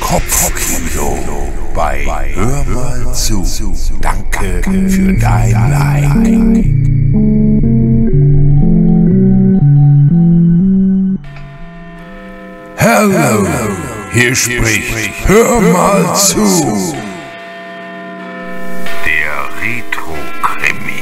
Kopfkino bei Hör mal zu. Danke für dein Like. Hallo, hier spricht Hör mal zu. Der Retro-Krimi.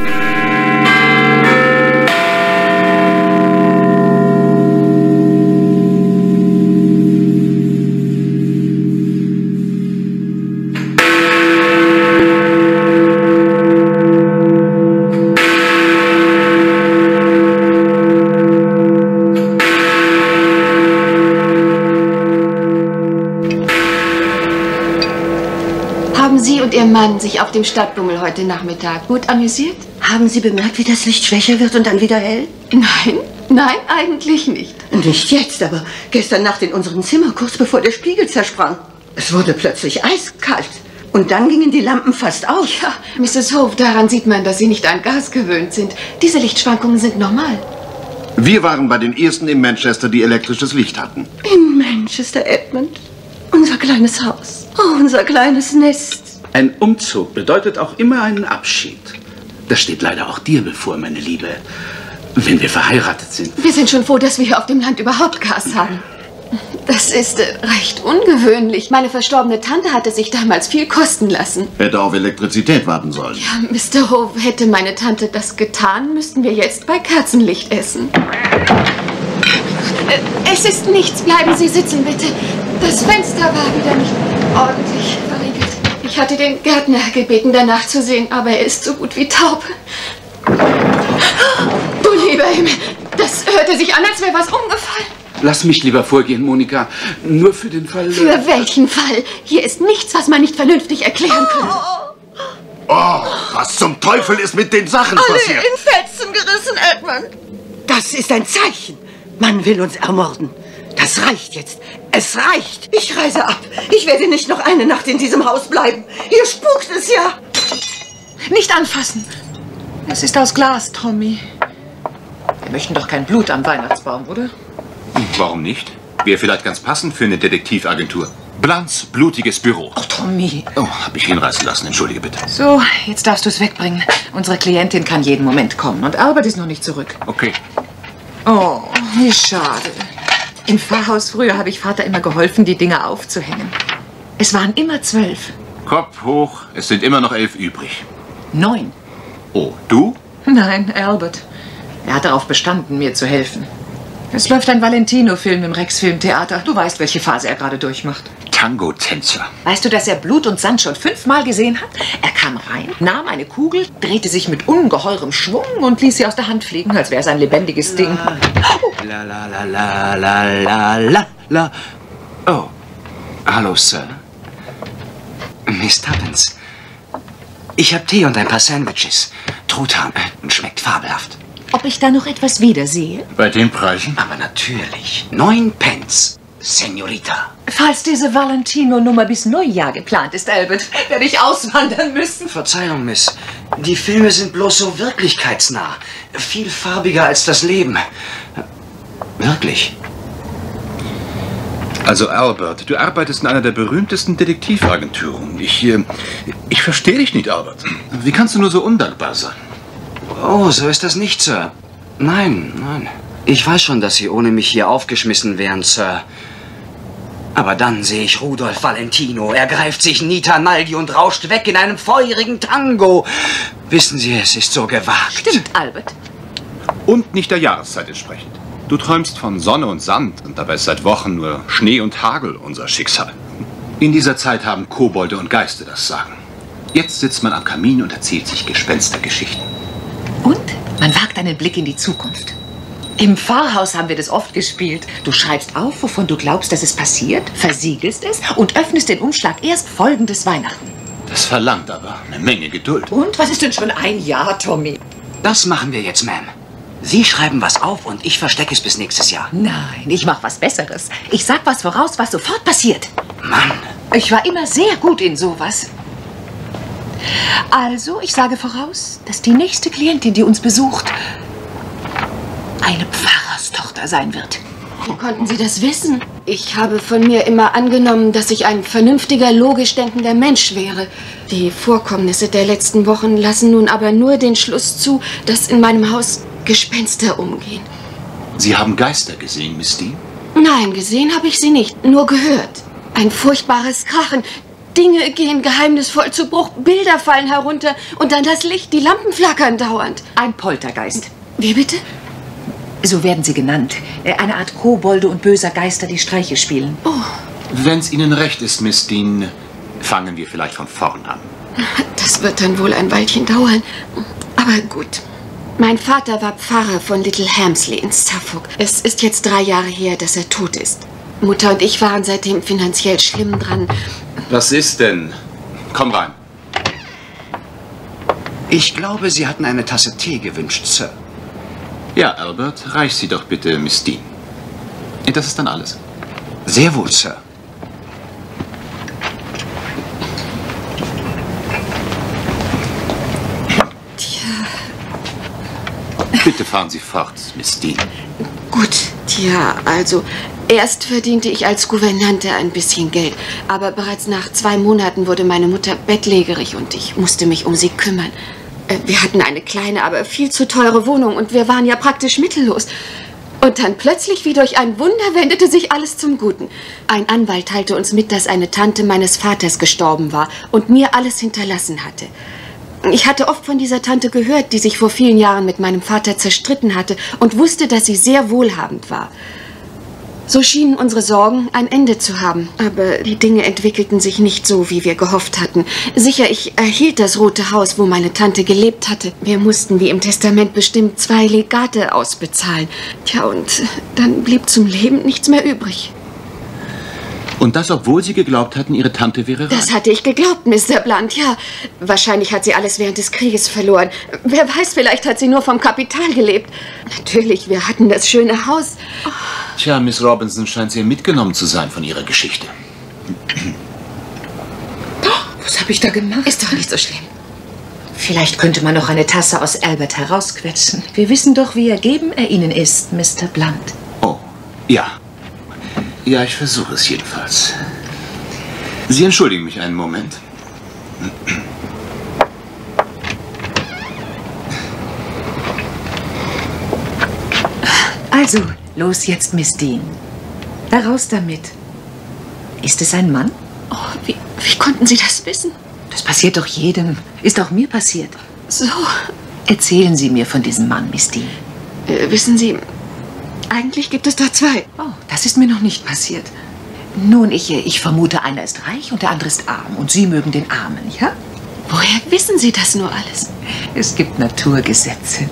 Haben Sie und Ihr Mann sich auf dem Stadtbummel heute Nachmittag gut amüsiert? Haben Sie bemerkt, wie das Licht schwächer wird und dann wieder hell? Nein, eigentlich nicht. Nicht jetzt, aber gestern Nacht in unserem Zimmer, kurz bevor der Spiegel zersprang. Es wurde plötzlich eiskalt. Und dann gingen die Lampen fast aus. Ja, Mrs. Hove, daran sieht man, dass Sie nicht an Gas gewöhnt sind. Diese Lichtschwankungen sind normal. Wir waren bei den ersten in Manchester, die elektrisches Licht hatten. In Manchester, Edmund. Unser kleines Haus. Oh, unser kleines Nest. Ein Umzug bedeutet auch immer einen Abschied. Das steht leider auch dir bevor, meine Liebe, wenn wir verheiratet sind. Wir sind schon froh, dass wir hier auf dem Land überhaupt Gas haben. Das ist recht ungewöhnlich. Meine verstorbene Tante hatte sich damals viel kosten lassen. Hätte auf Elektrizität warten sollen. Ja, Mr. Hove, hätte meine Tante das getan, müssten wir jetzt bei Kerzenlicht essen. Es ist nichts. Bleiben Sie sitzen, bitte. Das Fenster war wieder nicht ordentlich verriegelt. Ich hatte den Gärtner gebeten, danach zu sehen, aber er ist so gut wie taub. Du lieber Himmel, das hörte sich an, als wäre was umgefallen. Lass mich lieber vorgehen, Monika. Nur für den Fall... Für welchen Fall? Hier ist nichts, was man nicht vernünftig erklären könnte. Oh, was zum Teufel ist mit den Sachen passiert? Alle in Fetzen gerissen, Edmund. Das ist ein Zeichen. Man will uns ermorden. Das reicht jetzt. Es reicht. Ich reise ab. Ich werde nicht noch eine Nacht in diesem Haus bleiben. Hier spukt es ja. Nicht anfassen. Es ist aus Glas, Tommy. Wir möchten doch kein Blut am Weihnachtsbaum, oder? Warum nicht? Wäre vielleicht ganz passend für eine Detektivagentur. Blans blutiges Büro. Oh, Tommy. Oh, hab ich hinreißen lassen. Entschuldige bitte. So, jetzt darfst du es wegbringen. Unsere Klientin kann jeden Moment kommen und Albert ist noch nicht zurück. Okay. Oh, wie schade. Im Pfarrhaus früher habe ich Vater immer geholfen, die Dinger aufzuhängen. Es waren immer 12. Kopf hoch. Es sind immer noch 11 übrig. 9. Oh, du? Nein, Albert. Er hat darauf bestanden, mir zu helfen. Es läuft ein Valentino-Film im Rex-Filmtheater. Du weißt, welche Phase er gerade durchmacht. Tango-Tänzer. Weißt du, dass er Blut und Sand schon 5-mal gesehen hat? Er kam rein, nahm eine Kugel, drehte sich mit ungeheurem Schwung und ließ sie aus der Hand fliegen, als wäre es ein lebendiges Ding. La la la la la la la la. Oh, hallo, Sir. Miss Tuppence. Ich habe Tee und ein paar Sandwiches. Truthahn. Schmeckt fabelhaft. Ob ich da noch etwas wiedersehe? Bei den Preisen? Aber natürlich. 9 Pence, Senorita. Falls diese Valentino-Nummer bis Neujahr geplant ist, Albert, werde ich auswandern müssen. Verzeihung, Miss. Die Filme sind bloß so wirklichkeitsnah. Viel farbiger als das Leben. Wirklich. Also, Albert, du arbeitest in einer der berühmtesten Detektivagenturen. Ich verstehe dich nicht, Albert. Wie kannst du nur so undankbar sein? Oh, so ist das nicht, Sir. Nein, nein. Ich weiß schon, dass Sie ohne mich hier aufgeschmissen wären, Sir. Aber dann sehe ich Rudolph Valentino. Er greift sich Nita Naldi und rauscht weg in einem feurigen Tango. Wissen Sie, es ist so gewagt. Stimmt, Albert. Und nicht der Jahreszeit entsprechend. Du träumst von Sonne und Sand und dabei ist seit Wochen nur Schnee und Hagel unser Schicksal. In dieser Zeit haben Kobolde und Geister das Sagen. Jetzt sitzt man am Kamin und erzählt sich Gespenstergeschichten. Und man wagt einen Blick in die Zukunft. Im Pfarrhaus haben wir das oft gespielt. Du schreibst auf, wovon du glaubst, dass es passiert, versiegelst es und öffnest den Umschlag erst folgendes Weihnachten. Das verlangt aber eine Menge Geduld. Und was ist denn schon ein Jahr, Tommy? Das machen wir jetzt, Ma'am. Sie schreiben was auf und ich verstecke es bis nächstes Jahr. Nein, ich mach was Besseres. Ich sag was voraus, was sofort passiert. Mann. Ich war immer sehr gut in sowas. Also, ich sage voraus, dass die nächste Klientin, die uns besucht, eine Pfarrerstochter sein wird. Wie konnten Sie das wissen? Ich habe von mir immer angenommen, dass ich ein vernünftiger, logisch denkender Mensch wäre. Die Vorkommnisse der letzten Wochen lassen nun aber nur den Schluss zu, dass in meinem Haus Gespenster umgehen. Sie haben Geister gesehen, Miss Dean? Nein, gesehen habe ich sie nicht, nur gehört. Ein furchtbares Krachen. Dinge gehen geheimnisvoll zu Bruch, Bilder fallen herunter und dann das Licht, die Lampen flackern dauernd. Ein Poltergeist. Wie bitte? So werden sie genannt. Eine Art Kobolde und böser Geister, die Streiche spielen. Oh. Wenn es Ihnen recht ist, Miss Dean, fangen wir vielleicht von vorn an. Das wird dann wohl ein Weilchen dauern. Aber gut. Mein Vater war Pfarrer von Little Hamsley in Suffolk. Es ist jetzt 3 Jahre her, dass er tot ist. Mutter und ich waren seitdem finanziell schlimm dran. Was ist denn? Komm rein. Ich glaube, Sie hatten eine Tasse Tee gewünscht, Sir. Ja, Albert, reich sie doch bitte, Miss Dean. Das ist dann alles. Sehr wohl, Sir. Bitte fahren Sie fort, Miss Dean. Gut, tja, also erst verdiente ich als Gouvernante ein bisschen Geld. Aber bereits nach 2 Monaten wurde meine Mutter bettlägerig und ich musste mich um sie kümmern. Wir hatten eine kleine, aber viel zu teure Wohnung und wir waren ja praktisch mittellos. Und dann plötzlich, wie durch ein Wunder, wendete sich alles zum Guten. Ein Anwalt teilte uns mit, dass eine Tante meines Vaters gestorben war und mir alles hinterlassen hatte. Ich hatte oft von dieser Tante gehört, die sich vor vielen Jahren mit meinem Vater zerstritten hatte und wusste, dass sie sehr wohlhabend war. So schienen unsere Sorgen ein Ende zu haben. Aber die Dinge entwickelten sich nicht so, wie wir gehofft hatten. Sicher, ich erhielt das Rote Haus, wo meine Tante gelebt hatte. Wir mussten, wie im Testament bestimmt, 2 Legate ausbezahlen. Tja, und dann blieb zum Leben nichts mehr übrig. Und das, obwohl Sie geglaubt hatten, Ihre Tante wäre reich? Das hatte ich geglaubt, Mr. Blunt, ja. Wahrscheinlich hat sie alles während des Krieges verloren. Wer weiß, vielleicht hat sie nur vom Kapital gelebt. Natürlich, wir hatten das schöne Haus. Tja, Miss Robinson scheint sehr mitgenommen zu sein von Ihrer Geschichte. Was habe ich da gemacht? Ist doch nicht so schlimm. Vielleicht könnte man noch eine Tasse aus Albert herausquetschen. Wir wissen doch, wie ergeben er Ihnen ist, Mr. Blunt. Oh, ja. Ja, ich versuche es jedenfalls. Sie entschuldigen mich einen Moment. Also, los jetzt, Miss Dean. Da raus damit. Ist es ein Mann? Oh, wie konnten Sie das wissen? Das passiert doch jedem. Ist auch mir passiert. So. Erzählen Sie mir von diesem Mann, Miss Dean. Wissen Sie, eigentlich gibt es da 2. Oh, das ist mir noch nicht passiert. Nun, ich vermute, einer ist reich und der andere ist arm. Und Sie mögen den Armen, ja? Woher wissen Sie das nur alles? Es gibt Naturgesetze.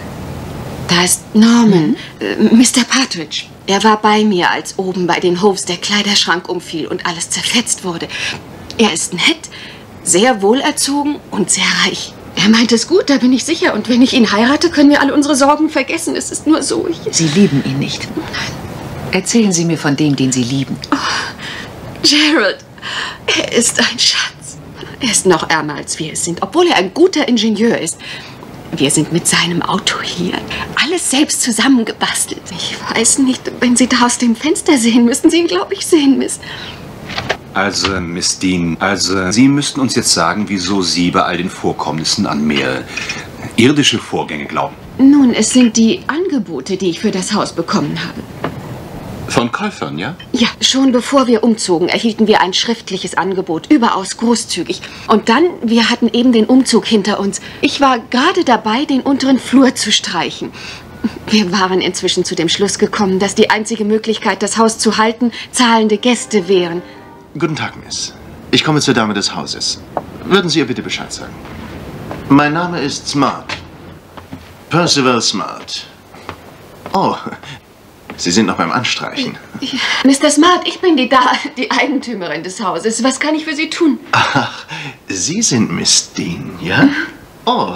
Da ist Norman, Mr. Partridge. Er war bei mir, als oben bei den Hoves der Kleiderschrank umfiel und alles zerfetzt wurde. Er ist nett, sehr wohlerzogen und sehr reich. Er meint es gut, da bin ich sicher. Und wenn ich ihn heirate, können wir alle unsere Sorgen vergessen. Es ist nur so. Sie lieben ihn nicht. Nein. Erzählen Sie mir von dem, den Sie lieben. Oh, Gerald, er ist ein Schatz. Er ist noch ärmer, als wir es sind, obwohl er ein guter Ingenieur ist. Wir sind mit seinem Auto hier. Alles selbst zusammengebastelt. Ich weiß nicht, wenn Sie da aus dem Fenster sehen, müssten Sie ihn, glaube ich, sehen, Miss. Also, Miss Dean, Sie müssten uns jetzt sagen, wieso Sie bei all den Vorkommnissen an mehr irdische Vorgänge glauben. Nun, es sind die Angebote, die ich für das Haus bekommen habe. Von Käufern, ja? Ja, schon bevor wir umzogen, erhielten wir ein schriftliches Angebot, überaus großzügig. Und dann, wir hatten eben den Umzug hinter uns. Ich war gerade dabei, den unteren Flur zu streichen. Wir waren inzwischen zu dem Schluss gekommen, dass die einzige Möglichkeit, das Haus zu halten, zahlende Gäste wären. Guten Tag, Miss. Ich komme zur Dame des Hauses. Würden Sie ihr bitte Bescheid sagen? Mein Name ist Smart. Percival Smart. Oh, Sie sind noch beim Anstreichen. Ja, Mr. Smart, ich bin die Eigentümerin des Hauses. Was kann ich für Sie tun? Ach, Sie sind Miss Dean, ja? Oh,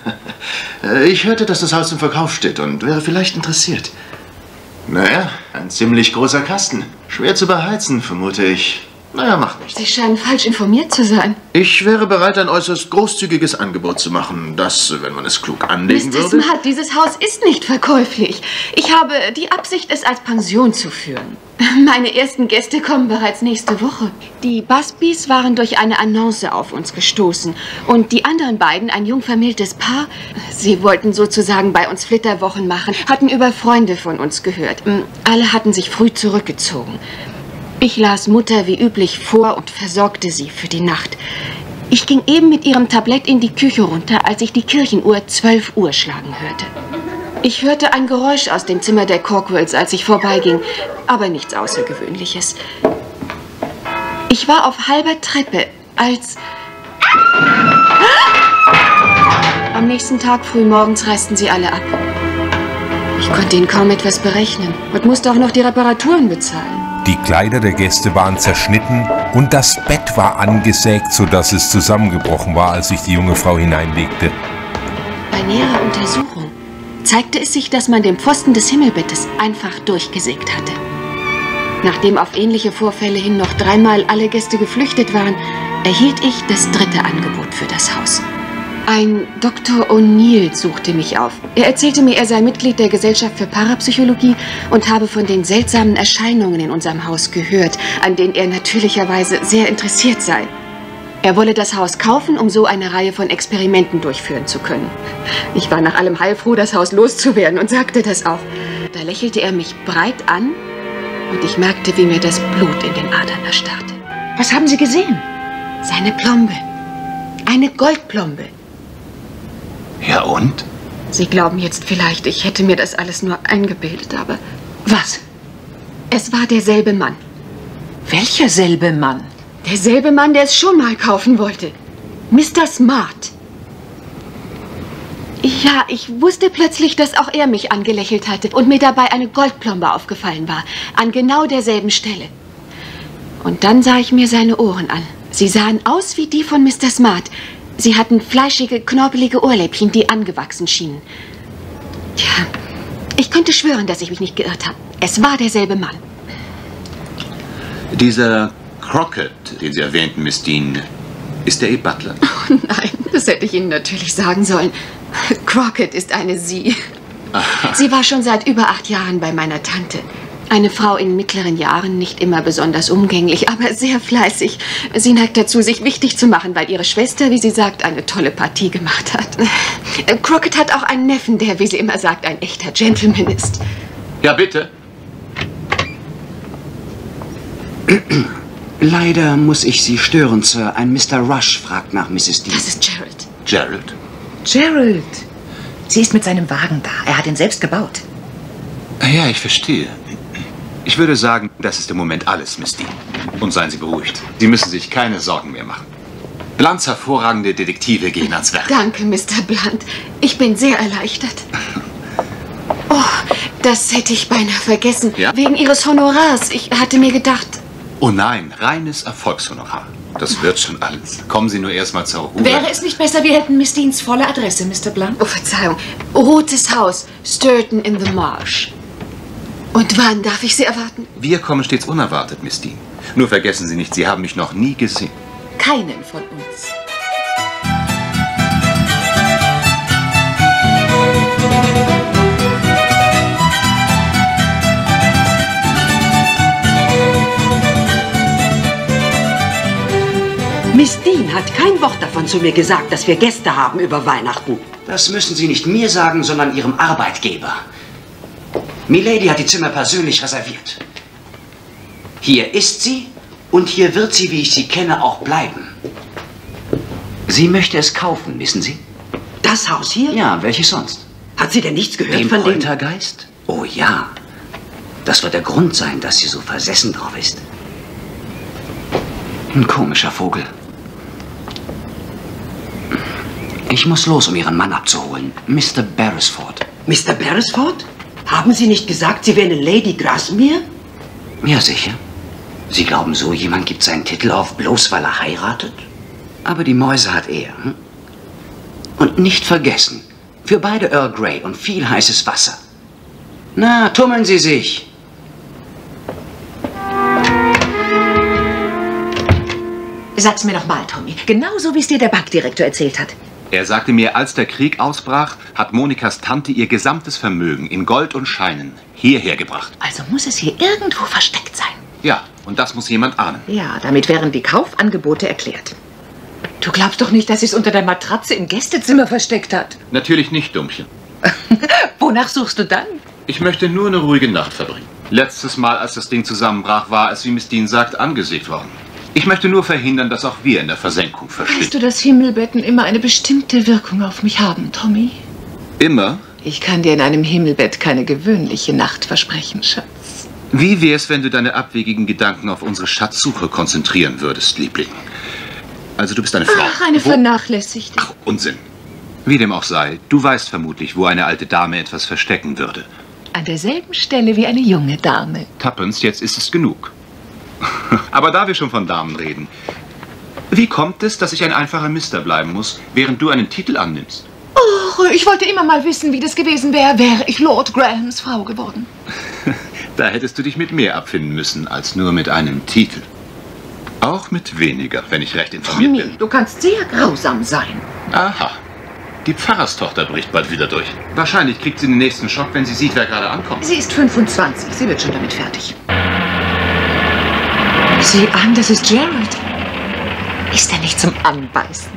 ich hörte, dass das Haus zum Verkauf steht und wäre vielleicht interessiert. Naja, ein ziemlich großer Kasten. Schwer zu beheizen, vermute ich. Naja, macht nichts. Sie scheinen falsch informiert zu sein. Ich wäre bereit, ein äußerst großzügiges Angebot zu machen, das, wenn man es klug anlegen Mr. würde... Smart, dieses Haus ist nicht verkäuflich. Ich habe die Absicht, es als Pension zu führen. Meine ersten Gäste kommen bereits nächste Woche. Die Busbys waren durch eine Annonce auf uns gestoßen. Und die anderen beiden, ein jung vermähltes Paar, sie wollten sozusagen bei uns Flitterwochen machen, hatten über Freunde von uns gehört. Alle hatten sich früh zurückgezogen. Ich las Mutter wie üblich vor und versorgte sie für die Nacht. Ich ging eben mit ihrem Tablett in die Küche runter, als ich die Kirchenuhr 12 Uhr schlagen hörte. Ich hörte ein Geräusch aus dem Zimmer der Corkwells, als ich vorbeiging, aber nichts Außergewöhnliches. Ich war auf halber Treppe, als... Am nächsten Tag früh morgens reisten sie alle ab. Ich konnte ihnen kaum etwas berechnen und musste auch noch die Reparaturen bezahlen. Die Kleider der Gäste waren zerschnitten und das Bett war angesägt, sodass es zusammengebrochen war, als sich die junge Frau hineinlegte. Bei näherer Untersuchung zeigte es sich, dass man den Pfosten des Himmelbettes einfach durchgesägt hatte. Nachdem auf ähnliche Vorfälle hin noch 3-mal alle Gäste geflüchtet waren, erhielt ich das 3. Angebot für das Haus. Ein Dr. O'Neill suchte mich auf. Er erzählte mir, er sei Mitglied der Gesellschaft für Parapsychologie und habe von den seltsamen Erscheinungen in unserem Haus gehört, an denen er natürlicherweise sehr interessiert sei. Er wolle das Haus kaufen, um so eine Reihe von Experimenten durchführen zu können. Ich war nach allem heilfroh, das Haus loszuwerden und sagte das auch. Da lächelte er mich breit an und ich merkte, wie mir das Blut in den Adern erstarrte. Was haben Sie gesehen? Seine Plombe. Eine Goldplombe. Ja und? Sie glauben jetzt vielleicht, ich hätte mir das alles nur eingebildet, aber... Was? Es war derselbe Mann. Welcher selbe Mann? Derselbe Mann, der es schon mal kaufen wollte. Mr. Smart. Ja, ich wusste plötzlich, dass auch er mich angelächelt hatte und mir dabei eine Goldplombe aufgefallen war. An genau derselben Stelle. Und dann sah ich mir seine Ohren an. Sie sahen aus wie die von Mr. Smart. Sie hatten fleischige, knorpelige Ohrläppchen, die angewachsen schienen. Tja, ich könnte schwören, dass ich mich nicht geirrt habe. Es war derselbe Mann. Dieser Crockett, den Sie erwähnten, Miss Dean, ist der Ihr Butler? Oh nein, das hätte ich Ihnen natürlich sagen sollen. Crockett ist eine Sie. Aha. Sie war schon seit über 8 Jahren bei meiner Tante. Eine Frau in mittleren Jahren, nicht immer besonders umgänglich, aber sehr fleißig. Sie neigt dazu, sich wichtig zu machen, weil ihre Schwester, wie sie sagt, eine tolle Partie gemacht hat. Crockett hat auch einen Neffen, der, wie sie immer sagt, ein echter Gentleman ist. Ja, bitte. Leider muss ich Sie stören, Sir. Ein Mr. Rush fragt nach Mrs. Dean. Das ist Gerald. Gerald? Gerald. Sie ist mit seinem Wagen da. Er hat ihn selbst gebaut. Ja, ich verstehe. Ich würde sagen, das ist im Moment alles, Miss Dean. Und seien Sie beruhigt. Sie müssen sich keine Sorgen mehr machen. Blunts hervorragende Detektive gehen ans Werk. Danke, Mr. Blunt. Ich bin sehr erleichtert. Oh, das hätte ich beinahe vergessen. Ja? Wegen Ihres Honorars. Ich hatte mir gedacht... Oh nein, reines Erfolgshonorar. Das wird schon alles. Kommen Sie nur erstmal zur Ruhe. Wäre es nicht besser, wir hätten Miss Deans volle Adresse, Mr. Blunt? Oh, Verzeihung. Rotes Haus, Sturton in the Marsh. Und wann darf ich Sie erwarten? Wir kommen stets unerwartet, Miss Dean. Nur vergessen Sie nicht, Sie haben mich noch nie gesehen. Keinen von uns. Miss Dean hat kein Wort davon zu mir gesagt, dass wir Gäste haben über Weihnachten. Das müssen Sie nicht mir sagen, sondern Ihrem Arbeitgeber. Milady hat die Zimmer persönlich reserviert. Hier ist sie und hier wird sie, wie ich sie kenne, auch bleiben. Sie möchte es kaufen, wissen Sie? Das Haus hier? Ja, welches sonst? Hat sie denn nichts gehört Den von dem... Poltergeist? Oh ja. Das wird der Grund sein, dass sie so versessen drauf ist. Ein komischer Vogel. Ich muss los, um Ihren Mann abzuholen. Mr. Beresford. Mr. Beresford? Haben Sie nicht gesagt, Sie wären Lady Grasmere? Ja, sicher. Sie glauben, so jemand gibt seinen Titel auf, bloß weil er heiratet? Aber die Mäuse hat er. Hm? Und nicht vergessen, für beide Earl Grey und viel heißes Wasser. Na, tummeln Sie sich. Sag's mir noch mal, Tommy. Genauso, wie es dir der Bankdirektor erzählt hat. Er sagte mir, als der Krieg ausbrach, hat Monikas Tante ihr gesamtes Vermögen in Gold und Scheinen hierher gebracht. Also muss es hier irgendwo versteckt sein. Ja, und das muss jemand ahnen. Ja, damit wären die Kaufangebote erklärt. Du glaubst doch nicht, dass sie es unter der Matratze im Gästezimmer versteckt hat? Natürlich nicht, Dummchen. Wonach suchst du dann? Ich möchte nur eine ruhige Nacht verbringen. Letztes Mal, als das Ding zusammenbrach, war es, wie Miss Dean sagt, angesägt worden. Ich möchte nur verhindern, dass auch wir in der Versenkung verstehen. Weißt du, dass Himmelbetten immer eine bestimmte Wirkung auf mich haben, Tommy? Immer? Ich kann dir in einem Himmelbett keine gewöhnliche Nacht versprechen, Schatz. Wie wär's, wenn du deine abwegigen Gedanken auf unsere Schatzsuche konzentrieren würdest, Liebling? Also du bist eine Frau. Ach, eine Vernachlässigte. Ach, Unsinn. Wie dem auch sei, du weißt vermutlich, wo eine alte Dame etwas verstecken würde. An derselben Stelle wie eine junge Dame. Tuppence, jetzt ist es genug. Aber da wir schon von Damen reden, wie kommt es, dass ich ein einfacher Mister bleiben muss, während du einen Titel annimmst? Oh, ich wollte immer mal wissen, wie das gewesen wäre, wäre ich Lord Grahams Frau geworden. Da hättest du dich mit mehr abfinden müssen, als nur mit einem Titel. Auch mit weniger, wenn ich recht informiert Tommy, bin. du kannst sehr grausam sein. Aha. Die Pfarrerstochter bricht bald wieder durch. Wahrscheinlich kriegt sie den nächsten Schock, wenn sie sieht, wer gerade ankommt. Sie ist 25, sie wird schon damit fertig. Sieh an, das ist Gerald. Ist er nicht zum Anbeißen?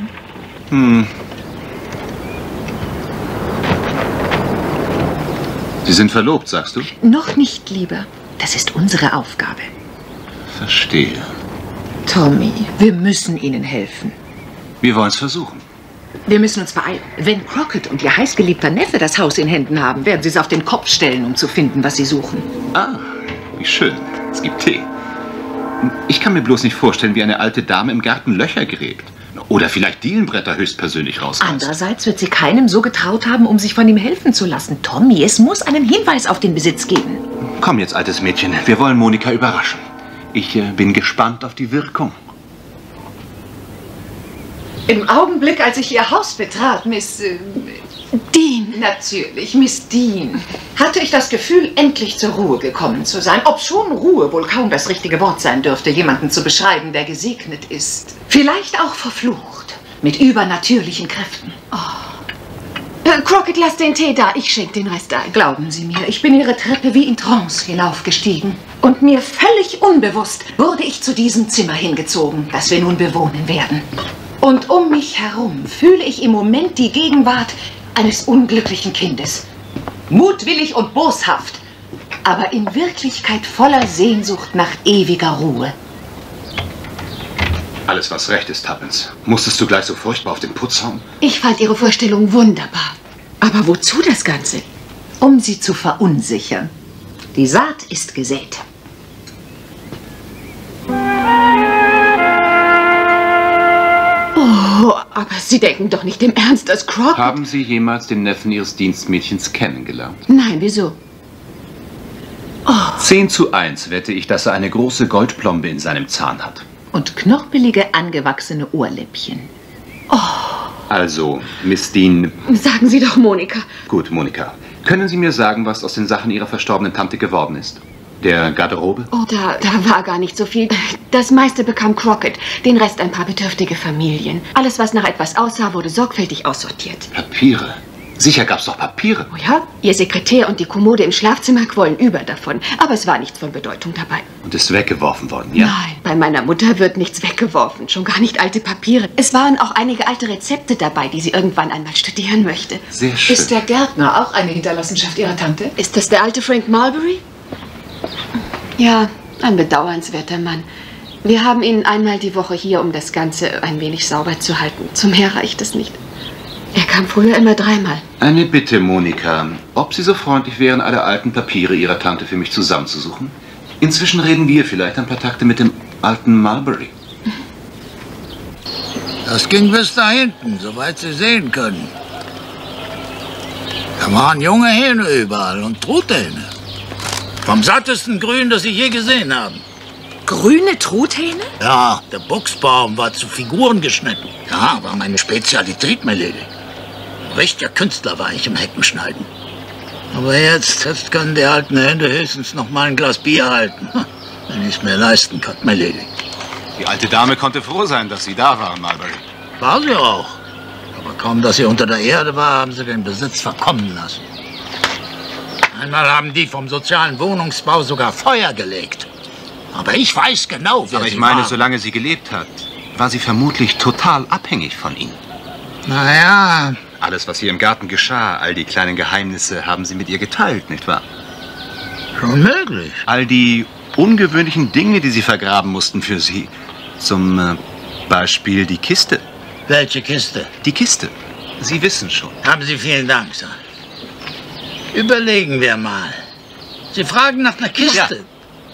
Sie sind verlobt, sagst du? Noch nicht, Lieber. Das ist unsere Aufgabe. Verstehe. Tommy, wir müssen ihnen helfen. Wir wollen es versuchen. Wir müssen uns beeilen. Wenn Crockett und ihr heißgeliebter Neffe das Haus in Händen haben, werden sie es auf den Kopf stellen, um zu finden, was sie suchen. Ah, wie schön. Es gibt Tee. Ich kann mir bloß nicht vorstellen, wie eine alte Dame im Garten Löcher gräbt. Oder vielleicht Dielenbretter höchstpersönlich rausreißt. Andererseits wird sie keinem so getraut haben, um sich von ihm helfen zu lassen. Tommy, es muss einen Hinweis auf den Besitz geben. Komm jetzt, altes Mädchen. Wir wollen Monika überraschen. Ich bin gespannt auf die Wirkung. Im Augenblick, als ich ihr Haus betrat, Miss Dean. Natürlich, Miss Dean. Hatte ich das Gefühl, endlich zur Ruhe gekommen zu sein. Obschon Ruhe wohl kaum das richtige Wort sein dürfte, jemanden zu beschreiben, der gesegnet ist. Vielleicht auch verflucht. Mit übernatürlichen Kräften. Crockett, lass den Tee da. Ich schenke den Rest ein. Glauben Sie mir, ich bin Ihre Treppe wie in Trance hinaufgestiegen. Und mir völlig unbewusst wurde ich zu diesem Zimmer hingezogen, das wir nun bewohnen werden. Und um mich herum fühle ich im Moment die Gegenwart eines unglücklichen Kindes. Mutwillig und boshaft, aber in Wirklichkeit voller Sehnsucht nach ewiger Ruhe. Alles, was recht ist, Tuppence. Musstest du gleich so furchtbar auf den Putz hauen? Ich fand Ihre Vorstellung wunderbar. Aber wozu das Ganze? Um sie zu verunsichern. Die Saat ist gesät. Oh, aber Sie denken doch nicht im Ernst, dass Crockett... Haben Sie jemals den Neffen Ihres Dienstmädchens kennengelernt? Nein, wieso? 10:1 wette ich, dass er eine große Goldplombe in seinem Zahn hat. Und knorpelige, angewachsene Ohrläppchen. Also, Miss Dean... Sagen Sie doch, Monika. Gut, Monika. Können Sie mir sagen, was aus den Sachen Ihrer verstorbenen Tante geworden ist? Der Garderobe? Oh, da war gar nicht so viel. Das meiste bekam Crockett, den Rest ein paar bedürftige Familien. Alles, was nach etwas aussah, wurde sorgfältig aussortiert. Papiere? Sicher gab's doch Papiere. Oh ja, Ihr Sekretär und die Kommode im Schlafzimmer quollen über davon. Aber es war nichts von Bedeutung dabei. Und ist weggeworfen worden, ja? Nein, bei meiner Mutter wird nichts weggeworfen. Schon gar nicht alte Papiere. Es waren auch einige alte Rezepte dabei, die sie irgendwann einmal studieren möchte. Sehr schön. Ist der Gärtner auch eine Hinterlassenschaft Ihrer Tante? Ist das der alte Frank Marbury? Ja, ein bedauernswerter Mann. Wir haben ihn einmal die Woche hier, um das Ganze ein wenig sauber zu halten. Zum Meer reicht es nicht. Er kam früher immer 3-mal. Eine Bitte, Monika. Ob Sie so freundlich wären, alle alten Papiere Ihrer Tante für mich zusammenzusuchen? Inzwischen reden wir vielleicht ein paar Takte mit dem alten Marbury. Das ging bis da hinten, soweit Sie sehen können. Da waren junge Hähne überall und Truthähne. Vom sattesten Grün, das Sie je gesehen haben. Grüne Truthähne? Ja, der Buchsbaum war zu Figuren geschnitten. Ja, war meine Spezialität, my lady. Richtiger Künstler war ich im Heckenschneiden. Aber jetzt können die alten Hände höchstens noch mal ein Glas Bier halten. Wenn ich es mir leisten kann, my lady. Die alte Dame konnte froh sein, dass Sie da waren, Marbury. War sie auch. Aber kaum, dass sie unter der Erde war, haben sie den Besitz verkommen lassen. Einmal haben die vom sozialen Wohnungsbau sogar Feuer gelegt. Aber ich weiß genau, wer Aber ich sie meine, war. solange sie gelebt hat, war sie vermutlich total abhängig von Ihnen. Naja, Alles, was hier im Garten geschah, all die kleinen Geheimnisse, haben Sie mit ihr geteilt, nicht wahr? schon möglich. All die ungewöhnlichen Dinge, die Sie vergraben mussten für Sie. Zum Beispiel die Kiste. Welche Kiste? Die Kiste. Sie wissen schon. Haben Sie vielen Dank, Sir. Überlegen wir mal. Sie fragen nach einer Kiste.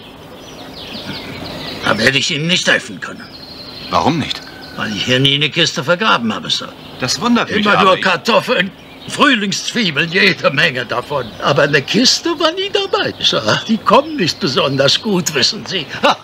Da werde ich Ihnen nicht helfen können. Warum nicht? Weil ich hier nie eine Kiste vergraben habe, Sir. Das wundert mich Immer aber. nur Kartoffeln, Frühlingszwiebeln, jede Menge davon. Aber eine Kiste war nie dabei, Sir. Die kommen nicht besonders gut, wissen Sie.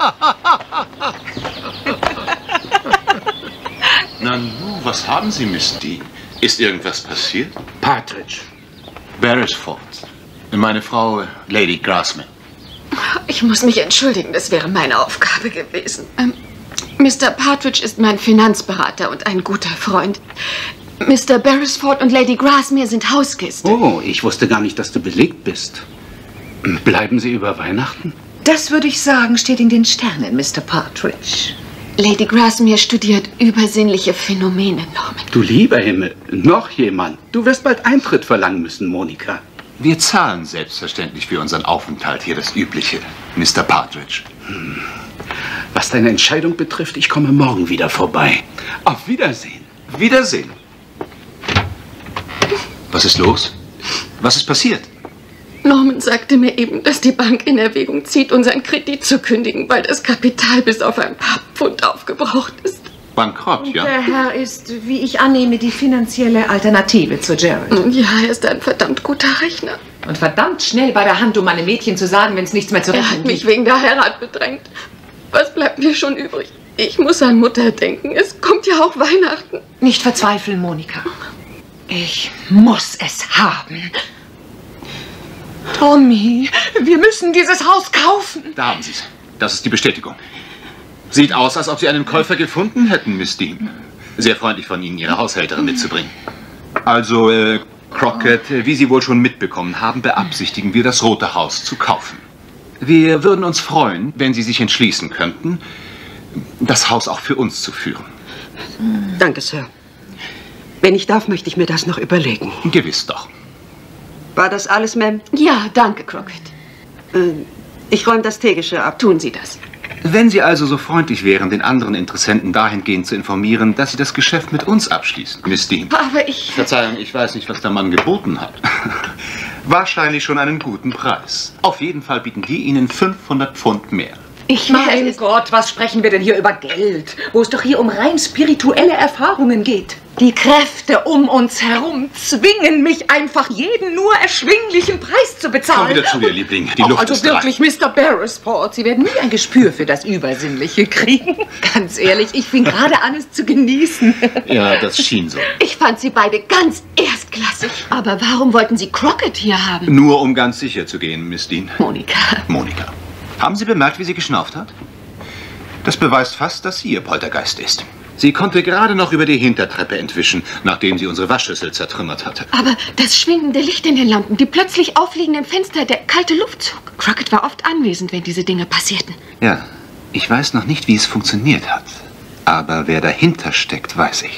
Na nun, was haben Sie, Miss Dean? Ist irgendwas passiert? Partridge. Beresford. Meine Frau, Lady Grassman. Ich muss mich entschuldigen, das wäre meine Aufgabe gewesen. Mr. Partridge ist mein Finanzberater und ein guter Freund. Mr. Beresford und Lady Grassmere sind Hausgäste. Oh, ich wusste gar nicht, dass du belegt bist. Bleiben Sie über Weihnachten? Das würde ich sagen, steht in den Sternen, Mr. Partridge. Lady Grassmere studiert übersinnliche Phänomene, Norman. Du lieber Himmel, noch jemand. Du wirst bald Eintritt verlangen müssen, Monika. Wir zahlen selbstverständlich für unseren Aufenthalt hier das Übliche, Mr. Partridge. Was deine Entscheidung betrifft, ich komme morgen wieder vorbei. Auf Wiedersehen. Wiedersehen. Was ist los? Was ist passiert? Norman sagte mir eben, dass die Bank in Erwägung zieht, unseren Kredit zu kündigen, weil das Kapital bis auf ein paar Pfund aufgebraucht ist. Bankrott, ja? Der Herr ist, wie ich annehme, die finanzielle Alternative zu Gerald. Ja, er ist ein verdammt guter Rechner. Und verdammt schnell bei der Hand, um meinem Mädchen zu sagen, wenn es nichts mehr zu Er rechnen hat mich gibt. wegen der Heirat bedrängt. Was bleibt mir schon übrig? Ich muss an Mutter denken. Es kommt ja auch Weihnachten. Nicht verzweifeln, Monika. Ich muss es haben. Tommy, wir müssen dieses Haus kaufen. Da haben Sie es. Das ist die Bestätigung. Sieht aus, als ob Sie einen Käufer gefunden hätten, Miss Dean. Sehr freundlich von Ihnen, Ihre Haushälterin mitzubringen. Also, Crockett, wie Sie wohl schon mitbekommen haben, beabsichtigen wir, das Rote Haus zu kaufen. Wir würden uns freuen, wenn Sie sich entschließen könnten, das Haus auch für uns zu führen. Danke, Sir. Wenn ich darf, möchte ich mir das noch überlegen. Gewiss doch. War das alles, Ma'am? Ja, danke, Crockett. Ich räume das Teegeschirr ab. Tun Sie das. Wenn Sie also so freundlich wären, den anderen Interessenten dahingehend zu informieren, dass Sie das Geschäft mit uns abschließen, Miss Dean. Aber ich... Verzeihung, ich weiß nicht, was der Mann geboten hat. Wahrscheinlich schon einen guten Preis. Auf jeden Fall bieten wir Ihnen 500 Pfund mehr. Mein Gott, was sprechen wir denn hier über Geld? Wo es doch hier um rein spirituelle Erfahrungen geht. Die Kräfte um uns herum zwingen mich einfach, jeden nur erschwinglichen Preis zu bezahlen. Komm wieder zu dir, Liebling. Die Luft Also ist rein. wirklich, Mr. Beresford, Sie werden nie ein Gespür für das Übersinnliche kriegen. Ganz ehrlich, ich fing gerade an, es zu genießen. Ja, das schien so. Ich fand sie beide ganz erstklassig. Aber warum wollten Sie Crockett hier haben? Nur um ganz sicher zu gehen, Miss Dean. Monika. Monika. Haben Sie bemerkt, wie sie geschnauft hat? Das beweist fast, dass sie ihr Poltergeist ist. Sie konnte gerade noch über die Hintertreppe entwischen, nachdem sie unsere Waschschüssel zertrümmert hatte. Aber das schwingende Licht in den Lampen, die plötzlich aufliegenden Fenster, der kalte Luftzug. Crockett war oft anwesend, wenn diese Dinge passierten. Ja, ich weiß noch nicht, wie es funktioniert hat. Aber wer dahinter steckt, weiß ich.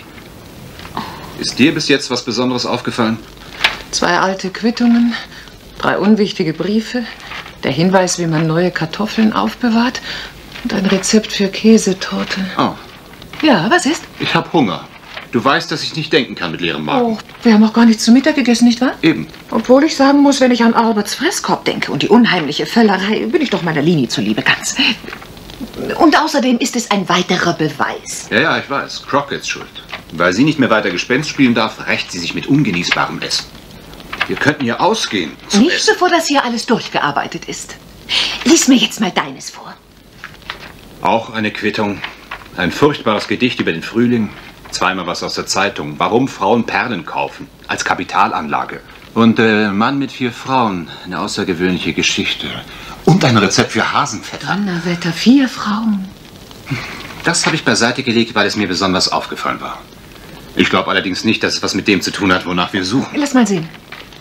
Ist dir bis jetzt was Besonderes aufgefallen? 2 alte Quittungen, 3 unwichtige Briefe, der Hinweis, wie man neue Kartoffeln aufbewahrt und ein Rezept für Käsetorte. Oh, Ja, was ist? ich habe Hunger. Du weißt, dass ich nicht denken kann mit leerem Magen. Oh, wir haben auch gar nichts zu Mittag gegessen, nicht wahr? Eben. Obwohl ich sagen muss, wenn ich an Alberts Fresskorb denke und die unheimliche Völlerei, bin ich doch meiner Linie zuliebe ganz. Und außerdem ist es ein weiterer Beweis. Ja, ich weiß. Crockett's schuld. Weil sie nicht mehr weiter Gespenst spielen darf, rächt sie sich mit ungenießbarem Essen. Wir könnten hier ausgehen. Nicht bevor das hier alles durchgearbeitet ist. Lies mir jetzt mal deines vor. Auch eine Quittung. Ein furchtbares Gedicht über den Frühling. Zweimal was aus der Zeitung. Warum Frauen Perlen kaufen. Als Kapitalanlage. Und Mann mit 4 Frauen. Eine außergewöhnliche Geschichte. Und ein Rezept für Hasenfett. Donnerwetter, 4 Frauen. Das habe ich beiseite gelegt, weil es mir besonders aufgefallen war. Ich glaube allerdings nicht, dass es was mit dem zu tun hat, wonach wir suchen. Lass mal sehen.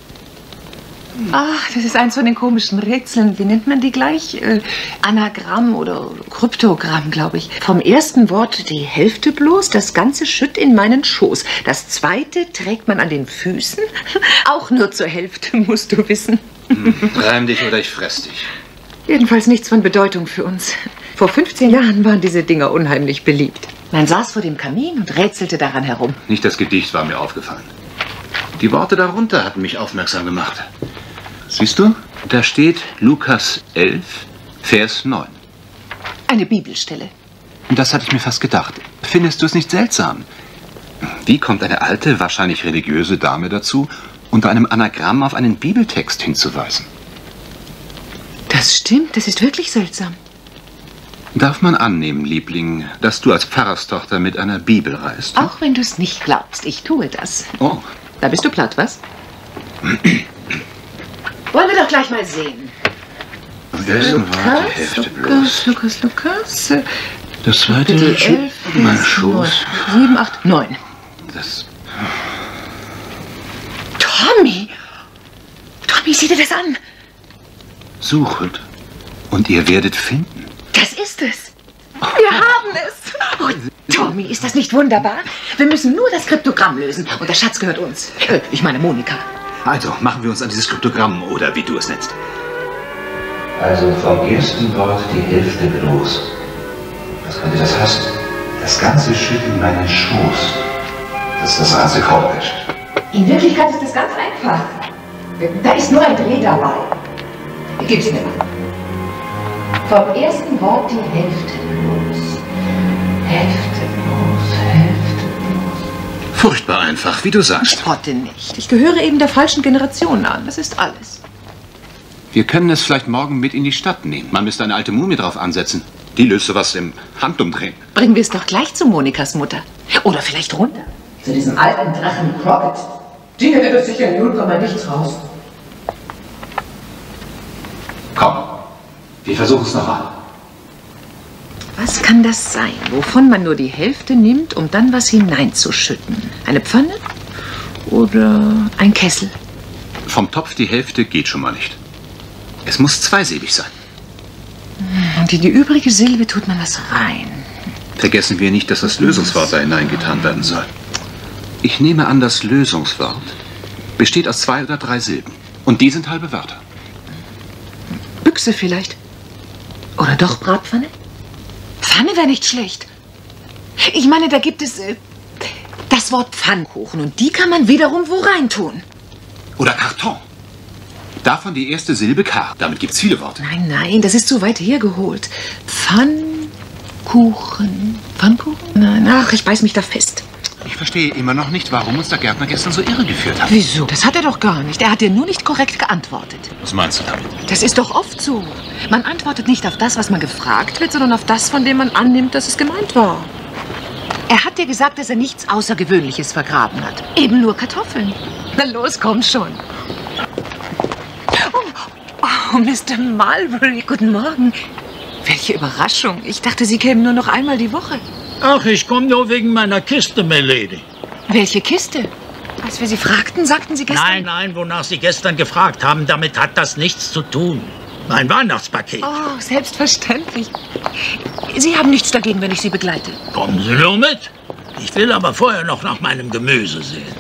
Ach, das ist eins von den komischen Rätseln. Wie nennt man die gleich? Anagramm oder Kryptogramm, glaube ich. Vom ersten Wort die Hälfte bloß, das ganze Schütt in meinen Schoß. Das zweite trägt man an den Füßen. Auch nur zur Hälfte, musst du wissen. Reim dich oder ich fress dich. Jedenfalls nichts von Bedeutung für uns. Vor 15 Jahren waren diese Dinger unheimlich beliebt. Man saß vor dem Kamin und rätselte daran herum. Nicht das Gedicht war mir aufgefallen. Die Worte darunter hatten mich aufmerksam gemacht. Siehst du, da steht Lukas 11, Vers 9. Eine Bibelstelle. Das hatte ich mir fast gedacht. Findest du es nicht seltsam? Wie kommt eine alte, wahrscheinlich religiöse Dame dazu, unter einem Anagramm auf einen Bibeltext hinzuweisen? Das stimmt, das ist wirklich seltsam. Darf man annehmen, Liebling, dass du als Pfarrerstochter mit einer Bibel reist? Auch wenn du es nicht glaubst, ich tue das. Oh. Da bist du platt, was? Wollen wir doch gleich mal sehen. Dessen war die Hälfte bloß. Lukas. Das zweite Kapitel 11, mein Schoß. 7, 8, 9. Das... Tommy! Tommy, sieh dir das an. Suchet und ihr werdet finden. Das ist es. Wir haben es. Oh, Tommy, ist das nicht wunderbar? Wir müssen nur das Kryptogramm lösen und der Schatz gehört uns. Ich meine Monika. Also, machen wir uns an dieses Kryptogramm, oder wie du es nennst. Also vom ersten Wort die Hälfte bloß. Was könnte das heißen? Das ganze Stück in meinen Schoß. Das ist das Rätsel kaum nicht. In Wirklichkeit ist das ganz einfach. Da ist nur ein Dreh dabei. Gib's mir mal. Vom ersten Wort die Hälfte bloß. Hälfte bloß, Hälfte bloß. Furchtbar einfach, wie du sagst. Spotte nicht. Ich gehöre eben der falschen Generation an. Das ist alles. Wir können es vielleicht morgen mit in die Stadt nehmen. Man müsste eine alte Mumie drauf ansetzen. Die löst sowas im Handumdrehen. Bringen wir es doch gleich zu Monikas Mutter. Oder vielleicht runter. Zu diesem alten Drachen Crockett. Die hätte das sicher in 0, nichts raus. Komm, wir versuchen es nochmal. Was kann das sein, wovon man nur die Hälfte nimmt, um dann was hineinzuschütten? Eine Pfanne oder ein Kessel? Vom Topf die Hälfte geht schon mal nicht. Es muss zweisilbig sein. Und in die übrige Silbe tut man was rein. Vergessen wir nicht, dass das Lösungswort da hineingetan werden soll. Ich nehme an, das Lösungswort besteht aus 2 oder 3 Silben. Und die sind halbe Wörter. Büchse vielleicht. Oder doch Bratpfanne? Pfanne wäre nicht schlecht. Ich meine, da gibt es das Wort Pfannkuchen. Und die kann man wiederum wo reintun. Oder Karton. Davon die erste Silbe K. Damit gibt es viele Worte. Nein, nein, das ist zu weit hergeholt. Pfannkuchen. Pfannkuchen? Nein, ach, ich beiß mich da fest. Ich verstehe immer noch nicht, warum uns der Gärtner gestern so irregeführt hat. Wieso? Das hat er doch gar nicht. Er hat dir nur nicht korrekt geantwortet. Was meinst du damit? Das ist doch oft so. Man antwortet nicht auf das, was man gefragt wird, sondern auf das, von dem man annimmt, dass es gemeint war. Er hat dir gesagt, dass er nichts Außergewöhnliches vergraben hat. Eben nur Kartoffeln. Na los, komm schon. Oh, Mr. Mulberry, guten Morgen. Welche Überraschung. Ich dachte, Sie kämen nur noch einmal die Woche. Ach, ich komme nur wegen meiner Kiste, Milady. Welche Kiste? Als wir Sie fragten, sagten Sie gestern... Nein, nein, wonach Sie gestern gefragt haben, damit hat das nichts zu tun. Mein Weihnachtspaket. Oh, selbstverständlich. Sie haben nichts dagegen, wenn ich Sie begleite. Kommen Sie nur mit. Ich will aber vorher noch nach meinem Gemüse sehen.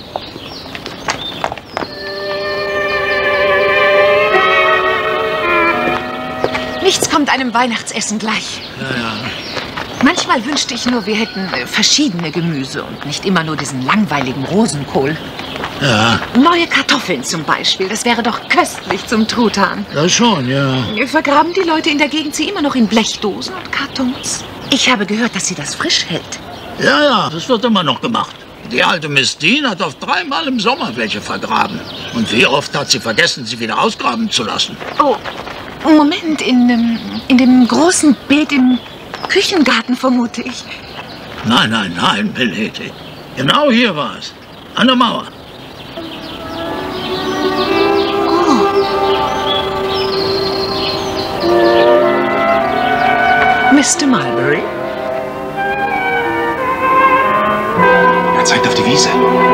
Nichts kommt einem Weihnachtsessen gleich. Ja. Manchmal wünschte ich nur, wir hätten verschiedene Gemüse und nicht immer nur diesen langweiligen Rosenkohl. Ja. Neue Kartoffeln zum Beispiel, das wäre doch köstlich zum Truthahn. Das schon, ja. Vergraben die Leute in der Gegend sie immer noch in Blechdosen und Kartons? Ich habe gehört, dass sie das frisch hält. Ja, das wird immer noch gemacht. Die alte Miss Dean hat oft 3-mal im Sommer welche vergraben. Und wie oft hat sie vergessen, sie wieder ausgraben zu lassen? Oh, Moment, in dem großen Beet im Küchengarten, vermute ich. Nein, nein, nein, Milady. Genau hier war es. An der Mauer. Oh. Mr. Mulberry? Wiese.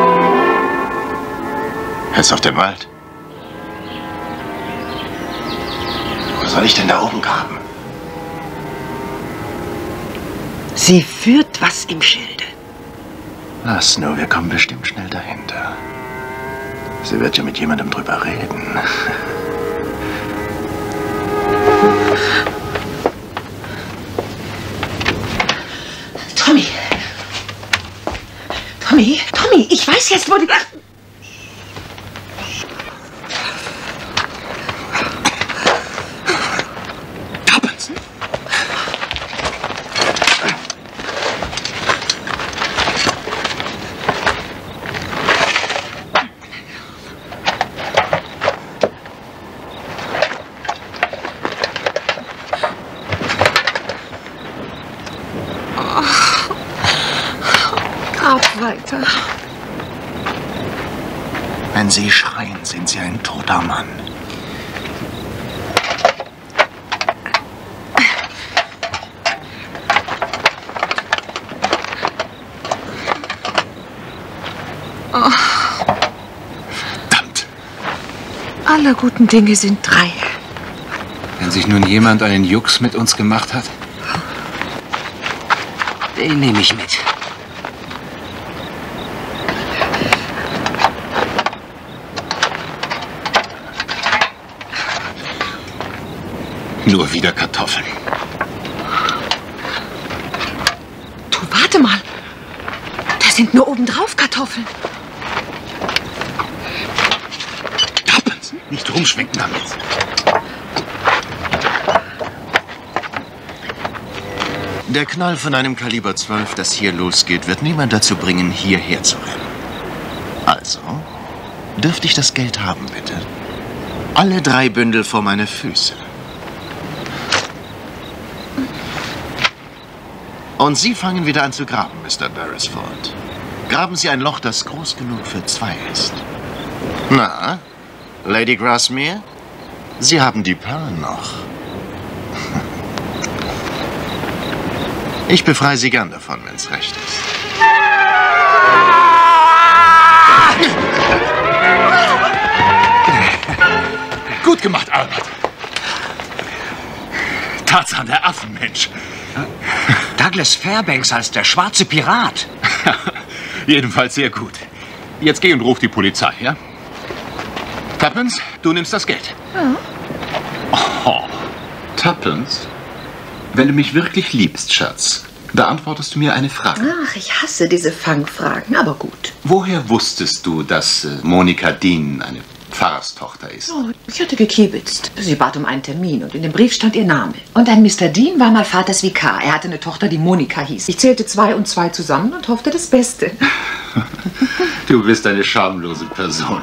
Hörst auf den Wald? Wo soll ich denn da oben graben? Sie führt was im Schilde. Lass nur, wir kommen bestimmt schnell dahinter. Sie wird ja mit jemandem drüber reden. Tommy! Tommy! Tommy, ich weiß jetzt, wo die... Tappensen? Weiter. Wenn Sie schreien, sind Sie ein toter Mann. Oh. Verdammt. Alle guten Dinge sind drei. Wenn sich nun jemand einen Jux mit uns gemacht hat? Den nehme ich mit. Nur wieder Kartoffeln. Du, warte mal. Da sind nur obendrauf Kartoffeln. Tappensen? Nicht rumschwenken damit. Der Knall von einem Kaliber 12, das hier losgeht, wird niemand dazu bringen, hierher zu rennen. Also, dürfte ich das Geld haben, bitte? Alle 3 Bündel vor meine Füße. Und Sie fangen wieder an zu graben, Mr. Beresford. Graben Sie ein Loch, das groß genug für 2 ist. Na, Lady Grasmere? Sie haben die Perlen noch. Ich befreie Sie gern davon, wenn's recht ist. Gut gemacht, Albert. Tarzan, der Affenmensch. Douglas Fairbanks als der schwarze Pirat. Jedenfalls sehr gut. Jetzt geh und ruf die Polizei, ja? Tuppence, du nimmst das Geld. Ja. Oh, Tuppence, wenn du mich wirklich liebst, Schatz, beantwortest du mir eine Frage. Ach, ich hasse diese Fangfragen, aber gut. Woher wusstest du, dass Monika Dean eine Pfarrerstochter ist? Oh, ich hatte gekiebitzt. Sie bat um einen Termin und in dem Brief stand ihr Name. Und ein Mr. Dean war mal Vaters Vikar. Er hatte eine Tochter, die Monika hieß. Ich zählte 2 und 2 zusammen und hoffte das Beste. Du bist eine schamlose Person.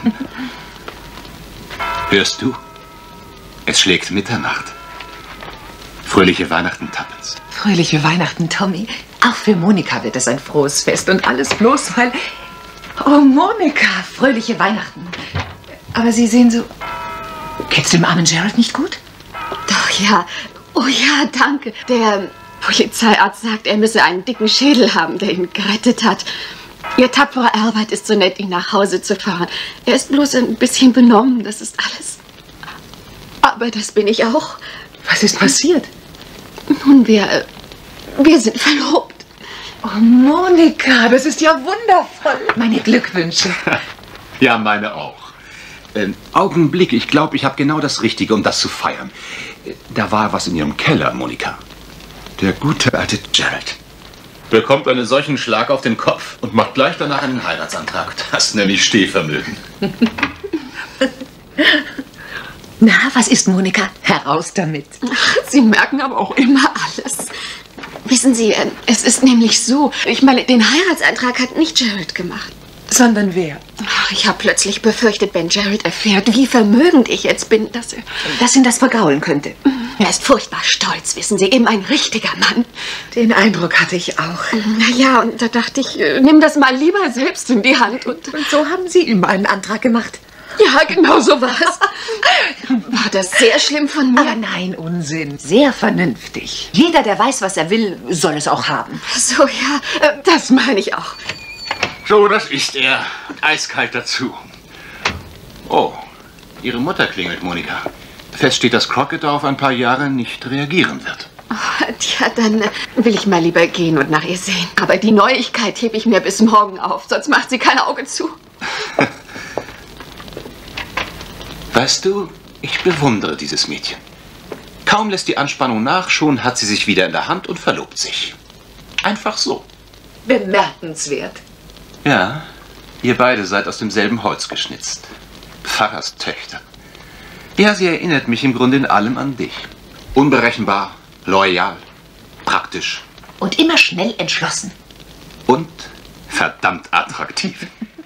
Hörst du? Es schlägt Mitternacht. Fröhliche Weihnachten, Tuppence. Fröhliche Weihnachten, Tommy. Auch für Monika wird es ein frohes Fest und alles bloß, weil... Oh, Monika, fröhliche Weihnachten. Aber Sie sehen so... Geht's dem armen Gerald nicht gut? Doch, ja. Oh ja, danke. Der Polizeiarzt sagt, er müsse einen dicken Schädel haben, der ihn gerettet hat. Ihr tapferer Albert ist so nett, ihn nach Hause zu fahren. Er ist bloß ein bisschen benommen, das ist alles. Aber das bin ich auch. Was ist passiert? Nun, wir sind verlobt. Oh, Monika, das ist ja wundervoll. Meine Glückwünsche. Ja, meine auch. Augenblick, ich glaube, ich habe genau das Richtige, um das zu feiern. Da war was in Ihrem Keller, Monika. Der gute alte Gerald bekommt einen solchen Schlag auf den Kopf und macht gleich danach einen Heiratsantrag. Das nenne ich Stehvermögen. Na, was ist, Monika? Heraus damit. Ach, Sie merken aber auch immer alles. Wissen Sie, es ist nämlich so, ich meine, den Heiratsantrag hat nicht Gerald gemacht. Sondern wer? Ach, ich habe plötzlich befürchtet, wenn Gerald erfährt, wie vermögend ich jetzt bin, dass ihn das vergraulen könnte. Er ist furchtbar stolz, wissen Sie, eben ein richtiger Mann. Den Eindruck hatte ich auch. Na ja, und da dachte ich, nimm das mal lieber selbst in die Hand. Und so haben Sie ihm einen Antrag gemacht. Ja, genau so war es. War das sehr schlimm von mir? Aber nein, Unsinn. Sehr vernünftig. Jeder, der weiß, was er will, soll es auch haben. So, ja, das meine ich auch. So, das ist er. Und eiskalt dazu. Oh, Ihre Mutter klingelt, Monika. Fest steht, dass Crockett auf ein paar Jahre nicht reagieren wird. Oh, tja, dann will ich mal lieber gehen und nach ihr sehen. Aber die Neuigkeit hebe ich mir bis morgen auf, sonst macht sie kein Auge zu. Weißt du, ich bewundere dieses Mädchen. Kaum lässt die Anspannung nach, schon hat sie sich wieder in der Hand und verlobt sich. Einfach so. Bemerkenswert. Ja, ihr beide seid aus demselben Holz geschnitzt. Pfarrerstöchter. Ja, sie erinnert mich im Grunde in allem an dich. Unberechenbar, loyal, praktisch. Und immer schnell entschlossen. Und verdammt attraktiv.